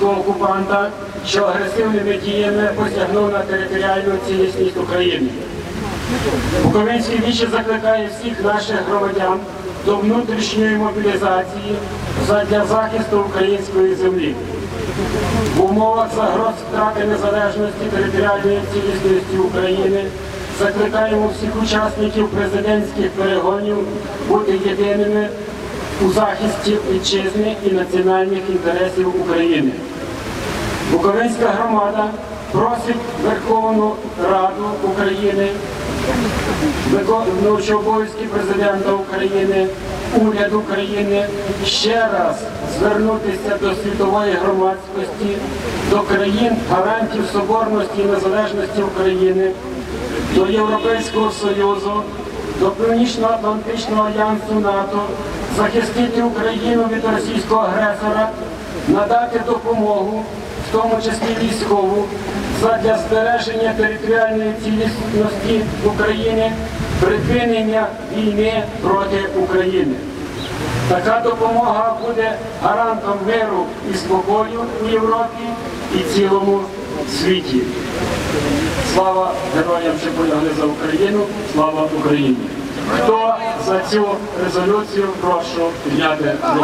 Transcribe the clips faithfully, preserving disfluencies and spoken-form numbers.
російського окупанта, що агресивними діями посягнув на територіальну цілісність України. Буковинське віче закликає всіх наших громадян до внутрішньої мобілізації задля захисту української землі. В умовах загроз втрати незалежності територіальної цілісності України закликаємо всіх учасників президентських перегонів бути єдиними у захисті вітчизни і національних інтересів України. Буковинська громада просить Верховну Раду України, виконуючого обов'язки президента України, уряд України ще раз звернутися до світової громадськості, до країн гарантів соборності і незалежності України, до Європейського Союзу, до Північно-Атлантичного альянсу НАТО, захистити Україну від російського агресора, надати допомогу, в тому числі військову, задля збереження територіальної цілісності України, припинення війни проти України. Така допомога буде гарантом миру і спокою у Європі і цілому світі. Слава героям, що полягли за Україну, слава Україні! Хто за цю резолюцію, прошу підняти руку.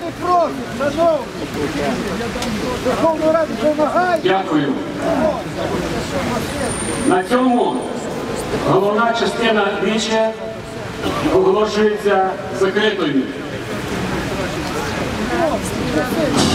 Дякую. На цьому головна частина віче оголошується закритою.